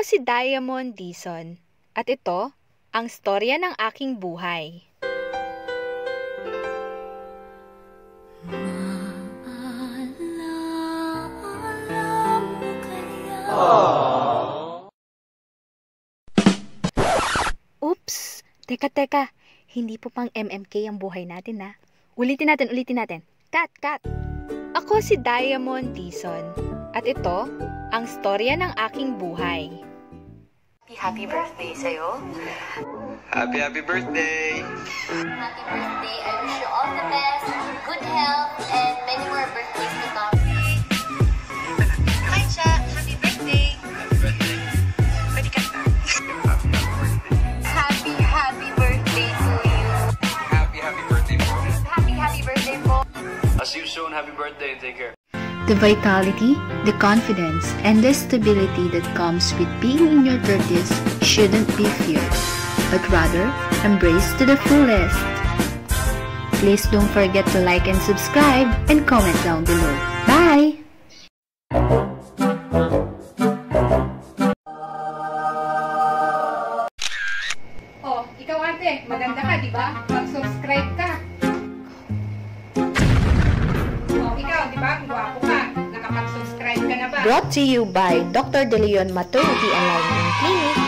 si Diamond Dizon at ito ang storya ng aking buhay. Oops! Teka. Hindi po pang MMK ang buhay natin ha. Ulitin natin. Cut! Ako si Diamond Dizon at ito ang storya ng aking buhay. Happy birthday sa'yo. Happy birthday! Happy birthday. I wish you all the best, good health, and many more birthdays to come. Hi, Cha. Happy birthday. Happy birthday. Pwede ka na. Happy birthday to you. Happy birthday po. Happy birthday po. I'll see you soon. Happy birthday and take care. The vitality, the confidence, and the stability that comes with being in your 30s shouldn't be feared, but rather embraced to the fullest. Please don't forget to like and subscribe and comment down below. Bye! Oh, ikaw ate, maganda ka, di ba? Mag-subscribe ka. Oh, ikaw, di ba? Gwapo ka. Nakapag-subscribe ka na ba? Brought to you by Dr. De Leon Maternity Alignment Clinic.